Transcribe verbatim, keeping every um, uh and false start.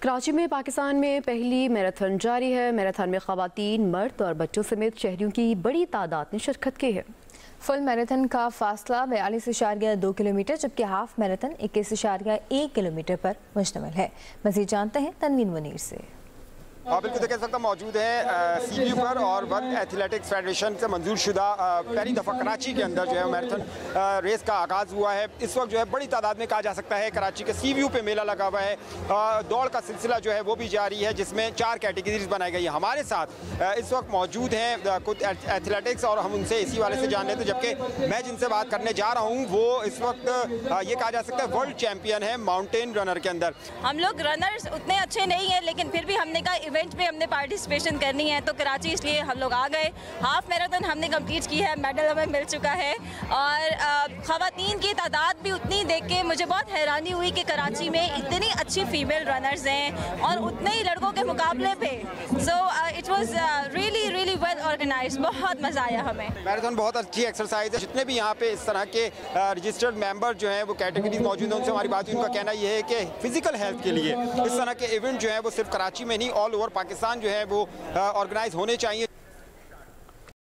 कराची में पाकिस्तान में पहली मैराथन जारी है। मैराथन में ख़वातीन, मर्द और बच्चों समेत शहरियों की बड़ी तादाद ने शिरकत की है। फुल मैराथन का फासला बयालीस इशारिया दो किलोमीटर जबकि हाफ मैराथन इक्कीस इशारिया एक किलोमीटर पर मुश्तमिल है। मज़ीद जानते हैं तनवीन मुनीर से। हाँ बिल्कुल, देखिए इस वक्त मौजूद है सी बी यू पर और वर्ल्ड एथलेटिक्स फेडरेशन से मंजूर शुदा पहली दफ़ा कराची के अंदर जो है मैराथन रेस का आगाज़ हुआ है। इस वक्त जो है बड़ी तादाद में कहा जा सकता है कराची के सी बी यू पे मेला लगा हुआ है। दौड़ का सिलसिला जो है वो भी जारी है जिसमें चार कैटेगरीज बनाई गई है। हमारे साथ इस वक्त मौजूद हैं कुछ एथलेटिक्स और हम उनसे इसी वाले से जान लेते हैं, जबकि मैं जिनसे बात करने जा रहा हूँ वो इस वक्त ये कहा जा सकता है वर्ल्ड चैम्पियन है माउंटेन रनर के अंदर। हम लोग रनर्स उतने अच्छे नहीं हैं लेकिन फिर भी हमने कहा इवेंट में हमने पार्टिसिपेशन करनी है तो कराची इसलिए हम लोग आ गए। हाफ मैराथन हमने कंप्लीट की है, मेडल हमें मिल चुका है और ख़वातीन की तादाद भी उतनी देख के मुझे बहुत हैरानी हुई कि कराची में इतनी अच्छी फीमेल रनर्स हैं और उतने ही लड़कों के मुकाबले पे। So it was really really well organised, बहुत मज़ा आया हमें। मैराथन बहुत अच्छी एक्सरसाइज है। जितने भी यहाँ पे इस तरह के रजिस्टर्ड मेंबर जो हैं वो कैटेगरीज मौजूद हैं उनसे हमारी बात हुई। उनका कहना ये है कि फिजिकल हेल्थ के लिए इस तरह के इवेंट जो है वो सिर्फ कराची में नहीं ऑल ओवर पाकिस्तान जो है वो ऑर्गेनाइज होने चाहिए।